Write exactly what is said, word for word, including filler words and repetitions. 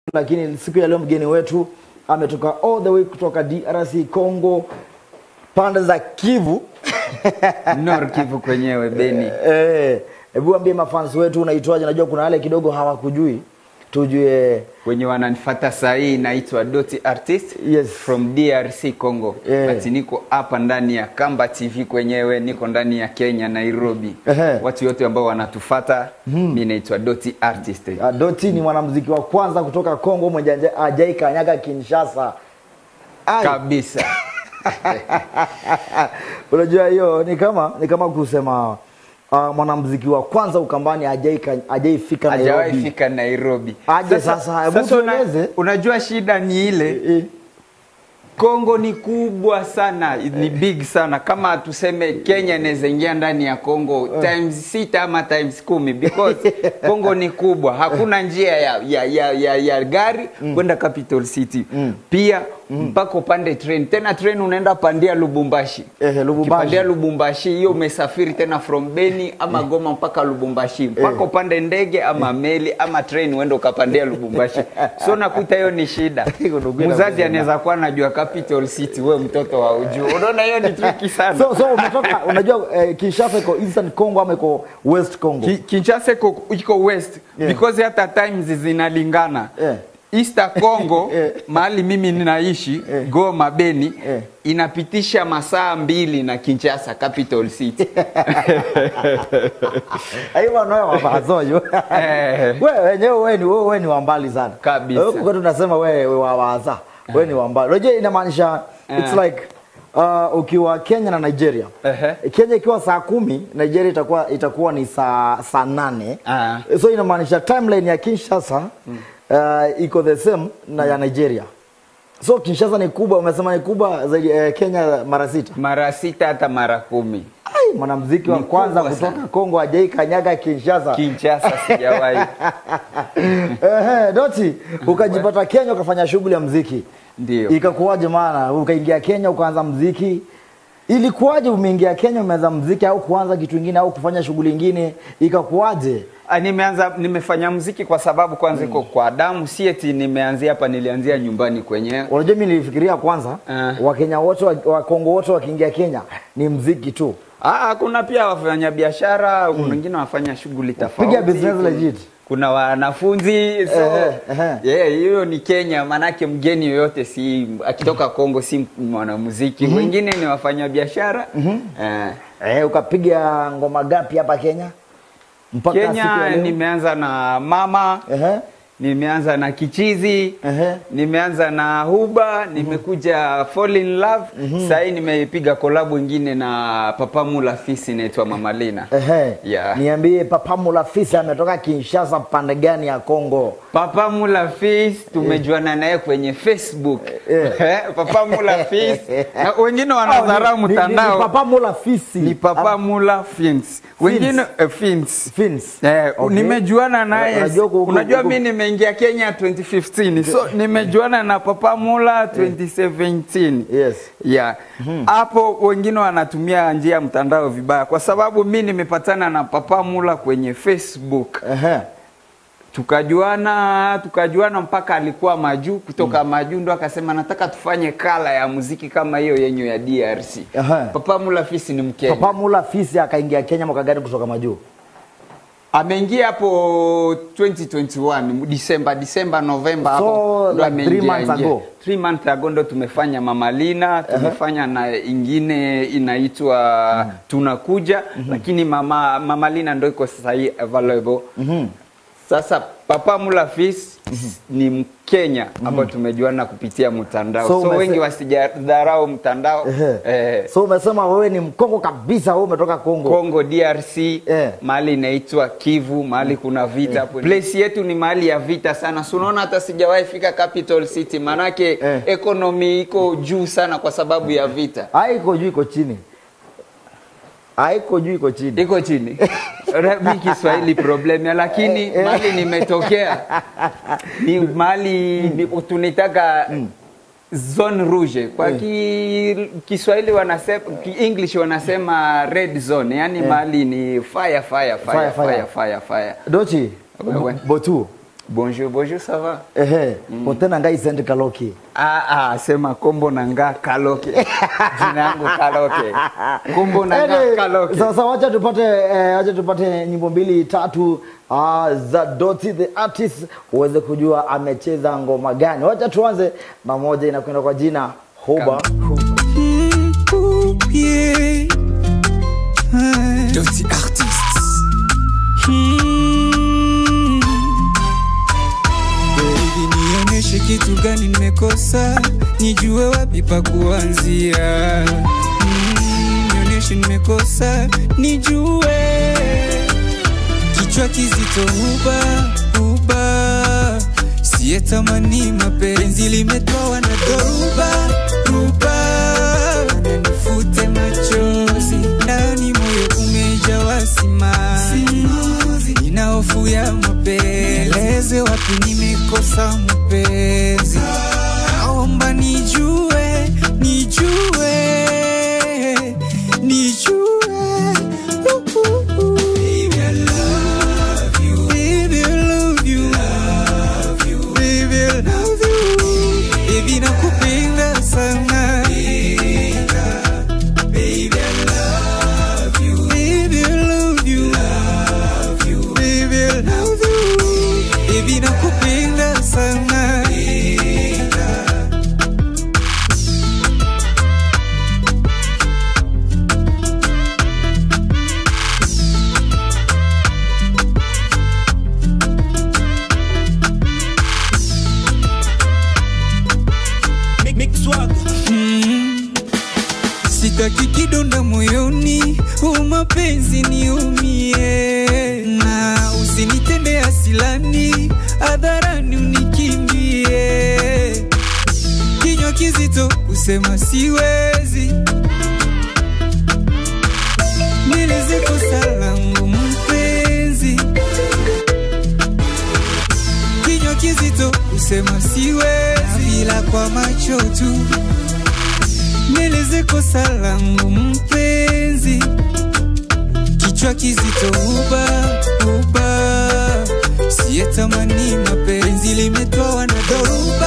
lakini siku ya leo mgeni wetu ametoka all the way kutoka D R C Congo, pande za Kivu. Nord Kivu kwenyewe Beni. Eh, hebu ambie mafans wetu unaitwaje? Najua kuna wale kidogo hawakujui. Tujue wenye wananifuata saa hii, naitwa Dothy artist, yes, from D R C Congo. Yeah. Ati niko hapa ndani ya Kamba T V kwenyewe, niko ndani ya Kenya, Nairobi. Uh-huh. Watu wote ambao wanatufuata, mimi hmm. naitwa Dothy artist. Uh, Dothy ni mwanamuziki wa kwanza kutoka Congo mwenye ajai kanyaga Kinshasa. Ay. Kabisa. Unajua hiyo ni kama ni kama kusema Uh, mwanamuziki wa kwanza Ukambani ajai ajai fika Nairobi. Ajai fika Nairobi. Aje sasa, hebu tueleze. Unajua shida ni ile e, e. Kongo ni kubwa sana, ni big sana. Kama tuseme Kenya inaweza ingia ndani ya Kongo uh. times sita ama times kumi, because Kongo ni kubwa. Hakuna njia ya ya ya, ya, ya gari mm. kwenda capital city. Mm. Pia mm. mpaka upande train. Tena train unaenda pandia Lubumbashi. Eh, Lubumbashi. Pandia Lubumbashi hiyo umesafiri tena from Beni ama Goma mpaka Lubumbashi. Mpaka upande ndege ama meli ama train uende ukapandia Lubumbashi. So nakuta hiyo ni shida. Mzazi anaweza kuwa anajua capital city, wewe mtoto wa ujue. Unaona hiyo ni tricky sana. So so umetoka unajua eh, Kinshasa iko Eastern Congo ama iko West Congo? Ki, Kinshasa iko iko West, yeah. because hata times zinalingana. Yeah. Eastern Congo yeah. mahali mimi ninaishi yeah. Goma Beni yeah. inapitisha masaa mbili na Kinshasa capital city. Aiwa noyo wabazoyo. Wewe wenyewe wewe ni wewe ni wa mbali sana. Kabisa. Kwa tunasema wewe wa waza. Wewe ni wa mbali. Unajua inamaanisha it's like uh, ukiwa Kenya na Nigeria. Uh-huh. Kenya ikiwa saa kumi, Nigeria itakuwa itakuwa ni saa saa nane. Uh-huh. So inamaanisha timeline ya Kinshasa mm. uh, iko the same na ya Nigeria. So Kinshasa ni kubwa, umesema ni kubwa zaidi uh, Kenya mara sita. Mara sita hata mara kumi. Ai, mwanamuziki wa kwanza kutoka Kongo ajai kanyaga Kinshasa. Kinshasa sijawahi. Eh, Dothy, ukajipata Kenya ukafanya shughuli ya muziki. Ndio. Ikakuwaje maana ukaingia Kenya ukaanza muziki? Ilikuwaje umeingia Kenya umeanza muziki au kuanza kitu kingine au kufanya shughuli nyingine? Ikakuwaje? Nimeanza nimefanya muziki kwa sababu kwanza iko mm. kwa damu, si eti nimeanzia hapa, nilianzia nyumbani kwenyewe. Unajua mimi nilifikiria kwanza uh. Wakenya wote wa Kongo wote wakiingia Kenya ni muziki tu. Ah, kuna pia wafanya biashara, kuna wengine mm. wafanya shughuli tofauti. Piga business legit. Kuna wanafunzi, so eh, eh. yeah, hiyo ni Kenya, manake mgeni yoyote si akitoka Kongo si mwanamuziki. Mm -hmm. Wengine ni wafanya biashara. Mm -hmm. eh. eh ukapiga ngoma gapi hapa Kenya? Mpaka Kenya nimeanza na Mama. Uh -huh. Nimeanza na Kichizi, uh -huh. nimeanza na Huba, nimekuja uh -huh. Fall in Love. Uh -huh. Sasa nimepiga collab nyingine na Papa Mula Fisi inaitwa Mama Lina. Uh -huh. Yeah. Niambie Papa Mula Fisi ametoka Kinshasa pande gani ya Kongo? Papa Mula Fisi tumejuana naye kwenye Facebook. Yeah. Papa Mula Fisi. Wengine wanadharau mtandao. Ni Papa Mula Fisi. Ni Papa um, Mula Fins. Wengine uh, Fins. Fins. Eh, okay. Nimejuana naye. Unajua mimi nimeingia Kenya twenty fifteen. So nimejuana na Papa Mula twenty seventeen. Yes. Yeah. Hapo hmm. wengine wanatumia njia mtandao vibaya kwa sababu mimi nimepatana na Papa Mula kwenye Facebook. Uh -huh. Tukajuana, tukajuana mpaka alikuwa Maju, kutoka mm. Maju ndo akasema nataka tufanye kala ya muziki kama hiyo yenyu ya D R C. Uh -huh. Papa Mula Fisi ni Mkenya. Papa Mula Fisi akaingia Kenya mwaka gani kutoka Maju? Ameingia hapo twenty twenty-one, December, December, November hapo. So, like three months ago. three months ago ndo tumefanya Mama Lina, tumefanya uh -huh. na ingine inaitwa uh -huh. Tunakuja, uh -huh. lakini Mama Mama Lina ndo iko sasa hii available. Uh -huh. Sasa Papa Mula Fisi mm -hmm. ni Mkenya ambao mm -hmm. tumejuana kupitia mtandao. So, so wengi wasijadharau mtandao. Uh -huh. eh. So umesema wewe ni Mkongo kabisa, wewe umetoka Kongo. Kongo D R C, eh. mahali inaitwa Kivu, mahali kuna vita hapo. Eh. Place yetu ni mahali ya vita sana. So unaona hata sijawahi fika capital city, manake eh. economy iko juu sana kwa sababu ya vita. Haiko juu, iko chini. Haiko juu, iko chini. Iko chini. Mimi Kiswahili problem ya, lakini mali nimetokea ni mali tunitaka mm. zone rouge kwa mm. ki, Kiswahili wanasema ki English wanasema red zone, yani yeah. mali ni fire fire fire fire fire fire, fire. Dothy Botu Bonjour, bonjour, ça va? Ehe, mm. Potena ngai sende kaloki. Ah, ah, sema kombo nanga kaloki. Jina yangu kaloki. Kombo nanga kaloki. Sasa wacha tupate eh, wacha tupate nyimbo mbili tatu uh, za Dothy the artist uweze kujua amecheza ngoma gani. Wacha tuanze na moja inakwenda kwa jina Huba. Mm, yeah. Dothy artist. Mm. Baby, nionyeshe kitu gani nimekosa, nijue wapi pa kuanzia. Mm, nionyeshe nimekosa, nijue. Kichwa kizito Huba, Huba. Siyetamani mapenzi limetoa na dhoruba, Huba. Ananifute machozi, ndani moyo umejawa simanzi. Nina hofu ya mapenzi, eleze wapi nimekosa mpenzi. Naomba nijue, nijue, nijue. Baby, I love you. Baby, I love you. Love you. Baby, I love you. Baby, nakupenda sana. Baby, I love you. Baby, I love you. Love you. Baby, I love you. Baby, nakupenda sana. Mm. Sitaki kidonda moyoni, umapenzi niumie. Na usinitende asilani, hadharani unikimbie. Kinywa kizito kusema siwezi, nieleze kosa langu mpenzi. Kinywa kizito kusema siwezi, bila kwa macho tu. Nieleze kosa langu mpenzi. Kichwa kizito Huba, Huba. Siyetamani mapenzi limetoa na dhoruba.